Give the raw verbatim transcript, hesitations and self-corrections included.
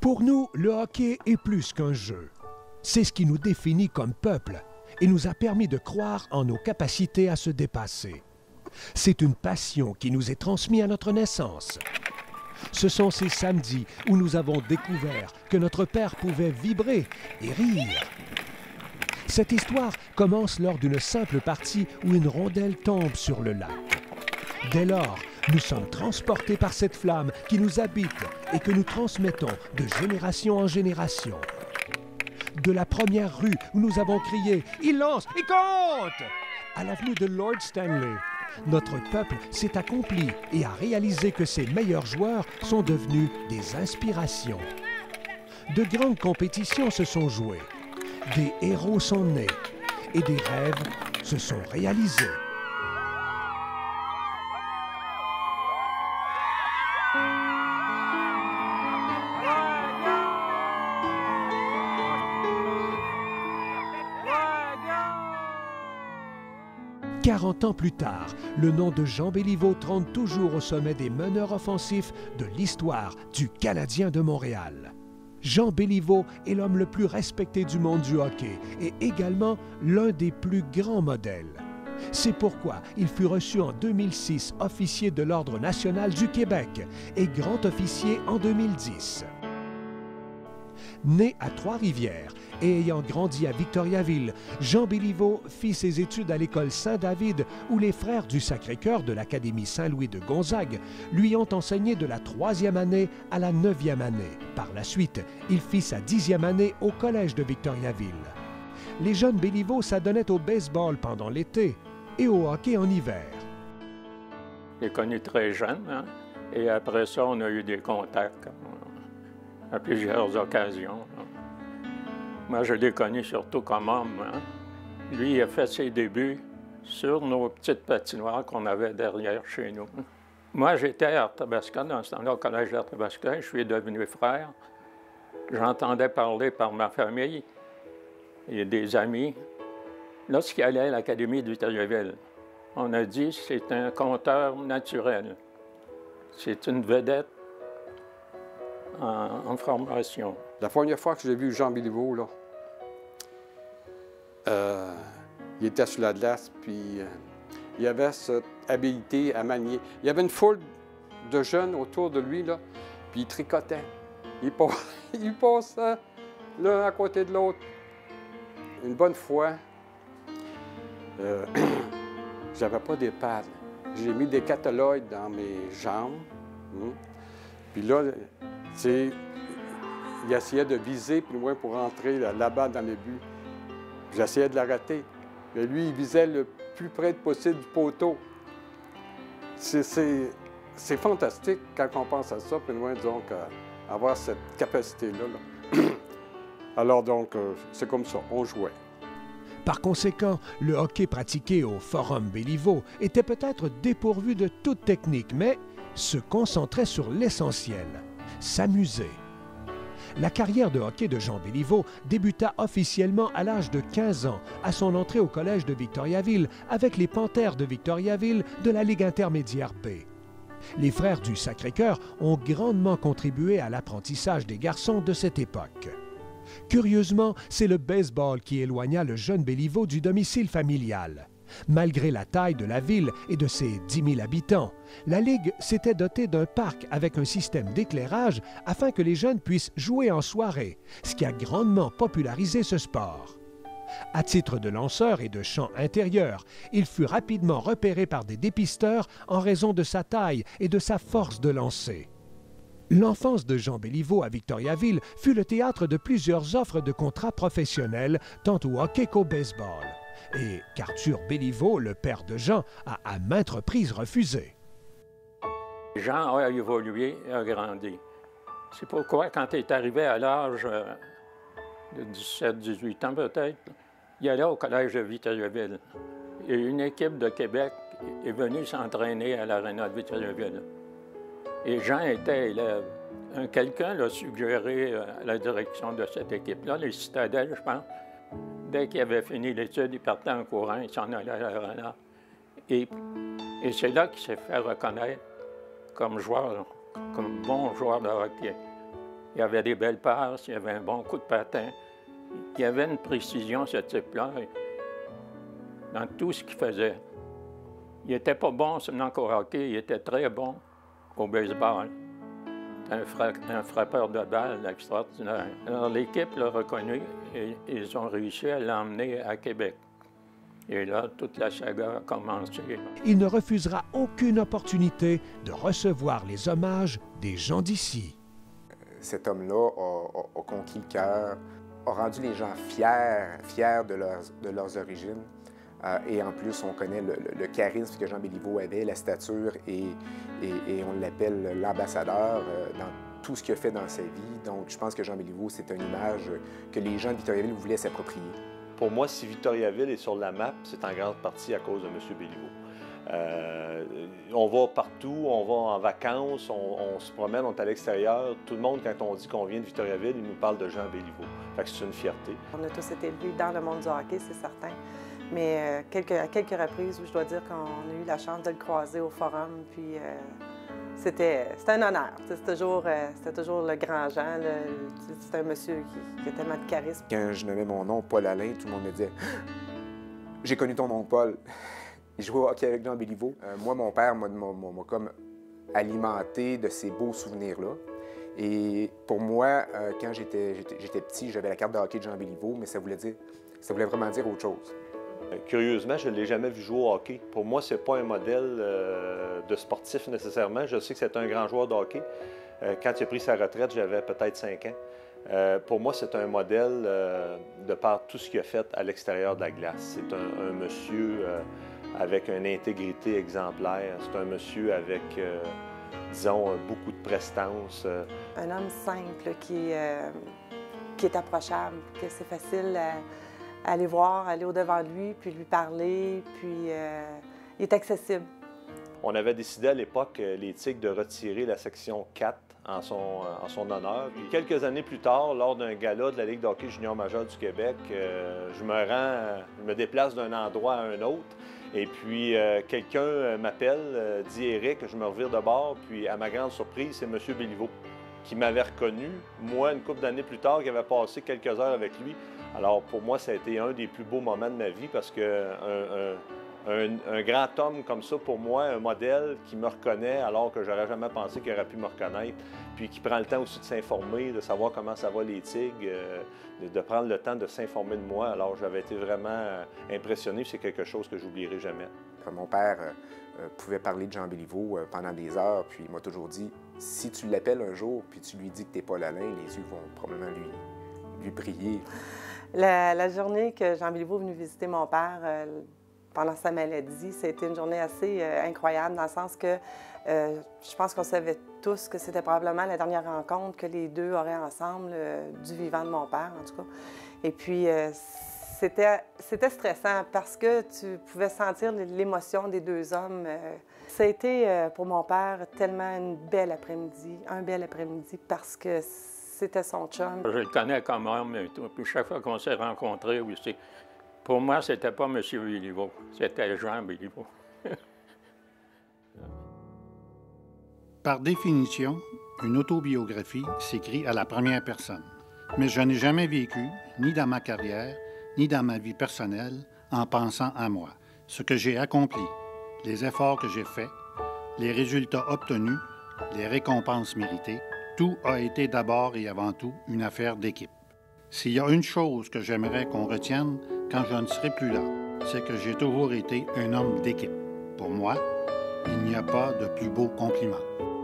Pour nous, le hockey est plus qu'un jeu. C'est ce qui nous définit comme peuple et nous a permis de croire en nos capacités à se dépasser. C'est une passion qui nous est transmise à notre naissance. Ce sont ces samedis où nous avons découvert que notre père pouvait vibrer et rire. Cette histoire commence lors d'une simple partie où une rondelle tombe sur le lac. Dès lors, nous sommes transportés par cette flamme qui nous habite et que nous transmettons de génération en génération. De la première rue où nous avons crié « Il lance, il compte !» à l'avenue de Lord Stanley, notre peuple s'est accompli et a réalisé que ses meilleurs joueurs sont devenus des inspirations. De grandes compétitions se sont jouées, des héros sont nés et des rêves se sont réalisés. quarante ans plus tard, le nom de Jean Béliveau trône toujours au sommet des meneurs offensifs de l'histoire du Canadien de Montréal. Jean Béliveau est l'homme le plus respecté du monde du hockey et également l'un des plus grands modèles. C'est pourquoi il fut reçu en deux mille six officier de l'Ordre national du Québec et grand officier en deux mille dix. Né à Trois-Rivières et ayant grandi à Victoriaville, Jean Béliveau fit ses études à l'école Saint-David où les frères du Sacré-Cœur de l'Académie Saint-Louis de Gonzague lui ont enseigné de la troisième année à la neuvième année. Par la suite, il fit sa dixième année au Collège de Victoriaville. Les jeunes Béliveau s'adonnaient au baseball pendant l'été et au hockey en hiver. Je l'ai connu très jeune, hein? Et après ça, on a eu des contacts à plusieurs occasions. Moi, je l'ai connu surtout comme homme. Hein? Lui, il a fait ses débuts sur nos petites patinoires qu'on avait derrière chez nous. Moi, j'étais à Arthabasca, dans ce temps-là, au collège d'Arthabasca. Je suis devenu frère. J'entendais parler par ma famille et des amis. Lorsqu'il allait à l'Académie de Victoriaville, on a dit que c'est un conteur naturel. C'est une vedette En, en formation. La première fois que j'ai vu Jean Béliveau, là, euh, il était sur la glace, puis euh, il avait cette habileté à manier. Il y avait une foule de jeunes autour de lui, là, puis il tricotait. Il, passe, il passait l'un à côté de l'autre. Une bonne fois, euh, j'avais pas d'épade. J'ai mis des catalogues dans mes jambes. Hein. Puis là, c'est, il essayait de viser plus loin pour rentrer là-bas dans le but. J'essayais de l'arrêter. Mais lui, il visait le plus près possible du poteau. C'est fantastique quand on pense à ça, plus loin, donc, à avoir cette capacité-là. Là. Alors donc, euh, c'est comme ça, on jouait. Par conséquent, le hockey pratiqué au Forum Béliveau était peut-être dépourvu de toute technique, mais se concentrait sur l'essentiel, s'amuser. La carrière de hockey de Jean Béliveau débuta officiellement à l'âge de quinze ans, à son entrée au collège de Victoriaville avec les Panthères de Victoriaville de la Ligue intermédiaire B. Les frères du Sacré-Cœur ont grandement contribué à l'apprentissage des garçons de cette époque. Curieusement, c'est le baseball qui éloigna le jeune Béliveau du domicile familial. Malgré la taille de la ville et de ses dix mille habitants, la Ligue s'était dotée d'un parc avec un système d'éclairage afin que les jeunes puissent jouer en soirée, ce qui a grandement popularisé ce sport. À titre de lanceur et de champ intérieur, il fut rapidement repéré par des dépisteurs en raison de sa taille et de sa force de lancer. L'enfance de Jean Béliveau à Victoriaville fut le théâtre de plusieurs offres de contrats professionnels, tant au hockey qu'au baseball. Et qu'Arthur Béliveau, le père de Jean, a à maintes reprises refusé. Jean a évolué et a grandi. C'est pourquoi, quand il est arrivé à l'âge de dix-sept dix-huit ans peut-être, il allait au collège de Victoriaville. Et une équipe de Québec est venue s'entraîner à l'aréna de Victoriaville. Et Jean était élève. Un quelqu'un l'a suggéré à la direction de cette équipe-là, les Citadelles, je pense. Dès qu'il avait fini l'étude, il partait en courant, il s'en allait à l'aréna. Et, et c'est là qu'il s'est fait reconnaître comme joueur, comme bon joueur de hockey. Il avait des belles passes, il avait un bon coup de patin. Il y avait une précision, ce type-là, dans tout ce qu'il faisait. Il n'était pas bon seulement qu'au hockey, il était très bon au baseball. Un, fra un frappeur de balle extraordinaire. Alors l'équipe l'a reconnu et ils ont réussi à l'emmener à Québec. Et là, toute la saga a commencé. Il ne refusera aucune opportunité de recevoir les hommages des gens d'ici. Cet homme-là a, a, a conquis le cœur, a rendu les gens fiers, fiers de leurs, de leurs origines. Euh, et en plus, on connaît le, le, le charisme que Jean Béliveau avait, la stature, et, et, et on l'appelle l'ambassadeur euh, dans tout ce qu'il a fait dans sa vie. Donc, je pense que Jean Béliveau, c'est une image que les gens de Victoriaville voulaient s'approprier. Pour moi, si Victoriaville est sur la map, c'est en grande partie à cause de M. Béliveau. Euh, on va partout, on va en vacances, on, on se promène, on est à l'extérieur. Tout le monde, quand on dit qu'on vient de Victoriaville, il nous parle de Jean Béliveau. Fait que c'est une fierté. On a tous été élevés dans le monde du hockey, c'est certain. Mais euh, quelques, à quelques reprises où je dois dire qu'on a eu la chance de le croiser au forum, puis euh, c'était un honneur. C'était toujours, euh, toujours le grand Jean. C'est un monsieur qui, qui a tellement de charisme. Quand je nommais mon nom Paul Alain, tout le monde me disait « J'ai connu ton oncle Paul ». Il jouait au hockey avec Jean Béliveau. Euh, moi, mon père m'a comme alimenté de ces beaux souvenirs-là. Et pour moi, euh, quand j'étais petit, j'avais la carte de hockey de Jean Béliveau, mais ça voulait dire, ça voulait vraiment dire autre chose. Curieusement, je ne l'ai jamais vu jouer au hockey. Pour moi, ce n'est pas un modèle euh, de sportif nécessairement. Je sais que c'est un grand joueur de hockey. Euh, quand il a pris sa retraite, j'avais peut-être cinq ans. Euh, pour moi, c'est un modèle euh, de par tout ce qu'il a fait à l'extérieur de la glace. C'est un, un monsieur euh, avec une intégrité exemplaire. C'est un monsieur avec, euh, disons, beaucoup de prestance. Euh. Un homme simple qui, euh, qui est approchable, que c'est facile à aller voir, aller au-devant de lui, puis lui parler, puis euh, il est accessible. On avait décidé à l'époque, les Tigres, de retirer la section quatre en son, en son honneur. Puis quelques années plus tard, lors d'un gala de la Ligue de hockey junior majeur du Québec, euh, je me rends, je me déplace d'un endroit à un autre, et puis euh, quelqu'un m'appelle, euh, dit Éric, je me revire de bord, puis à ma grande surprise, c'est M. Béliveau, qui m'avait reconnu, moi, une couple d'années plus tard, qui avait passé quelques heures avec lui. Alors, pour moi, ça a été un des plus beaux moments de ma vie parce que un, un, un, un grand homme comme ça, pour moi, un modèle qui me reconnaît alors que j'aurais jamais pensé qu'il aurait pu me reconnaître, puis qui prend le temps aussi de s'informer, de savoir comment ça va les Tigres, euh, de, de prendre le temps de s'informer de moi. Alors, j'avais été vraiment impressionné, c'est quelque chose que j'oublierai jamais. Mon père euh, pouvait parler de Jean Béliveau euh, pendant des heures, puis il m'a toujours dit, si tu l'appelles un jour, puis tu lui dis que tu n'es pas Paul Alain, les yeux vont probablement lui, lui briller. La, la journée que Jean Béliveau est venu visiter mon père euh, pendant sa maladie, c'était une journée assez euh, incroyable dans le sens que euh, je pense qu'on savait tous que c'était probablement la dernière rencontre que les deux auraient ensemble, euh, du vivant de mon père en tout cas. Et puis euh, c'était stressant parce que tu pouvais sentir l'émotion des deux hommes. Euh, ça a été euh, pour mon père tellement une belle après-midi, un bel après-midi parce que c'était son chum. Je le connais comme homme et tout. Puis chaque fois qu'on s'est rencontrés aussi, pour moi, c'était pas M. Béliveau, c'était Jean Béliveau. Par définition, une autobiographie s'écrit à la première personne. Mais je n'ai jamais vécu, ni dans ma carrière, ni dans ma vie personnelle, en pensant à moi. Ce que j'ai accompli, les efforts que j'ai faits, les résultats obtenus, les récompenses méritées, tout a été d'abord et avant tout une affaire d'équipe. S'il y a une chose que j'aimerais qu'on retienne quand je ne serai plus là, c'est que j'ai toujours été un homme d'équipe. Pour moi, il n'y a pas de plus beau compliment.